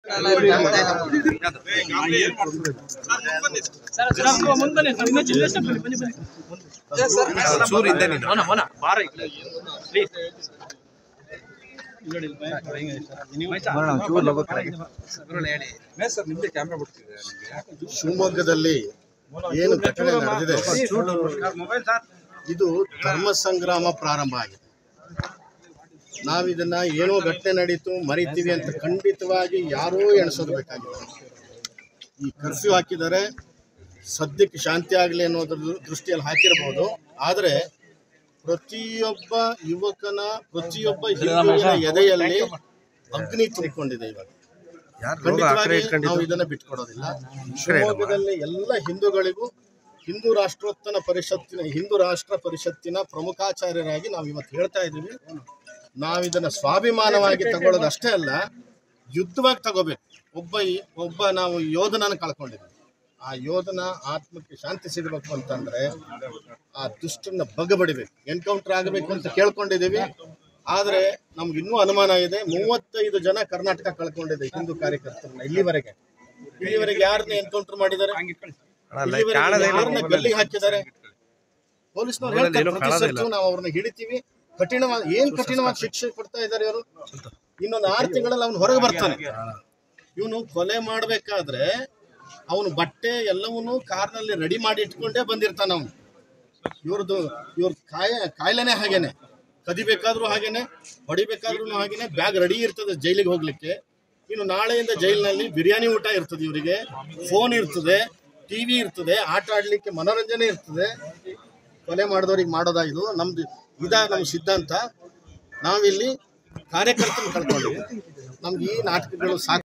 ಶಿವಮೊಗ್ಗದಲ್ಲಿ ಏನು ಘಟನೆ ನಡೆದಿದೆ ಇದು ಧರ್ಮ ಸಂಗ್ರಾಮ ಪ್ರಾರಂಭ ಆಗಿದೆ. ನಾವಿದನ್ನ ಏನೋ ಘಟನೆ ನಡೀತು ಮರಿತೀವಿ ಅಂತ ಖಂಡಿತವಾಗಿ ಯಾರೂ ಎಣಿಸೋದು ಬೇಕಾಗಿಲ್ಲ. ಈ ಕರ್ಫ್ಯೂ ಹಾಕಿದರೆ ಸದ್ಯಕ್ಕೆ ಶಾಂತಿ ಆಗಲಿ ಅನ್ನೋದ್ರ ದೃಷ್ಟಿಯಲ್ಲಿ ಹಾಕಿರಬಹುದು. ಆದರೆ ಪ್ರತಿಯೊಬ್ಬ ಯುವಕನ ಪ್ರತಿಯೊಬ್ಬ ಹಿಂದೂವಿನ ಎದೆಯಲ್ಲಿ ಅಗ್ನಿ ತುಂಬಿಕೊಂಡಿದೆ. ಇವಾಗ ಖಂಡಿತವಾಗಿ ನಾವು ಇದನ್ನ ಬಿಟ್ಕೊಡೋದಿಲ್ಲ. ಶಿವಮೊಗ್ಗದಲ್ಲಿ ಎಲ್ಲ ಹಿಂದೂಗಳಿಗೂ ಹಿಂದೂ ರಾಷ್ಟ್ರ ಪರಿಷತ್ತಿನ ಪ್ರಮುಖಾಚಾರ್ಯರಾಗಿ ನಾವು ಇವತ್ತು ಹೇಳ್ತಾ ಇದ್ದೀವಿ. ನಾವಿದನ್ನು ಸ್ವಾಭಿಮಾನವಾಗಿ ತಗೊಳ್ಳೋದಷ್ಟೇ ಅಲ್ಲ, ಯುದ್ಧವಾಗಿ ತಗೋಬೇಕು. ಒಬ್ಬ ನಾವು ಯೋಧನನ್ನು ಕಳ್ಕೊಂಡಿದ್ವಿ. ಆ ಯೋಧನ ಆತ್ಮಕ್ಕೆ ಶಾಂತಿ ಸಿಗಬೇಕು ಅಂತಂದ್ರೆ ಆ ದುಷ್ಟನ್ನ ಬಗ್ಗಬಡಿಬೇಕು, ಎನ್ಕೌಂಟರ್ ಆಗಬೇಕು ಅಂತ ಕೇಳ್ಕೊಂಡಿದ್ದೀವಿ. ಆದರೆ ನಮ್ಗೆ ಇನ್ನೂ ಅನುಮಾನ ಇದೆ. 35 ಜನ ಕರ್ನಾಟಕ ಕಳ್ಕೊಂಡಿದೆ ಹಿಂದೂ ಕಾರ್ಯಕರ್ತರನ್ನ. ಇಲ್ಲಿವರೆಗೆ ಯಾರನ್ನ ಎನ್ಕೌಂಟರ್ ಮಾಡಿದ್ದಾರೆ, ಯಾರನ್ನ ಗಲ್ಲಿಗೆ ಹಾಕಿದ್ದಾರೆ. ಪೊಲೀಸ್ನವ್ರು ಹೇಳ್ತಾರೆ ನಾವು ಅವ್ರನ್ನ ಹಿಡಿತೀವಿ, ಕಠಿಣವಾದ ಶಿಕ್ಷೆ ಕೊಡ್ತಾ ಇದ್ದಾರೆ ಇವರು. ಇನ್ನೊಂದು 6 ತಿಂಗಳಲ್ಲಿ ಅವನು ಹೊರಗೆ ಬರ್ತಾನೆ. ಇವನು ಕೊಲೆ ಮಾಡಬೇಕಾದ್ರೆ ಅವನು ಬಟ್ಟೆ ಎಲ್ಲವನ್ನೂ ಕಾರ್ನಲ್ಲಿ ರೆಡಿ ಮಾಡಿ ಇಟ್ಕೊಂಡೇ ಬಂದಿರ್ತಾನ. ಅವನು ಇವ್ರ ಕಾಯಿಲೆನೇ ಹಾಗೇನೆ, ಕದಿಬೇಕಾದ್ರೂ ಹಾಗೇನೆ, ಹೊಡಿಬೇಕಾದ್ರೂ ಹಾಗೇನೆ. ಬ್ಯಾಗ್ ರೆಡಿ ಇರ್ತದೆ ಜೈಲಿಗೆ ಹೋಗ್ಲಿಕ್ಕೆ. ಇನ್ನು ನಾಳೆಯಿಂದ ಜೈಲಿನಲ್ಲಿ ಬಿರಿಯಾನಿ ಊಟ ಇರ್ತದೆ, ಇವರಿಗೆ ಫೋನ್ ಇರ್ತದೆ, ಟಿವಿ ಇರ್ತದೆ, ಆಟ ಆಡ್ಲಿಕ್ಕೆ ಮನೋರಂಜನೆ ಇರ್ತದೆ. ಕೊಲೆ ಮಾಡಿದವ್ರಿಗೆ ಮಾಡೋದಾ ಇದು? ನಮ್ಮ ಸಿದ್ಧಾಂತ. ನಾವಿಲ್ಲಿ ಕಾರ್ಯಕರ್ತನ ಕಳ್ಕೊಂಡಿವಿ. ನಮ್ಗೆ ಈ ನಾಟಕಗಳು ಸಾಕು.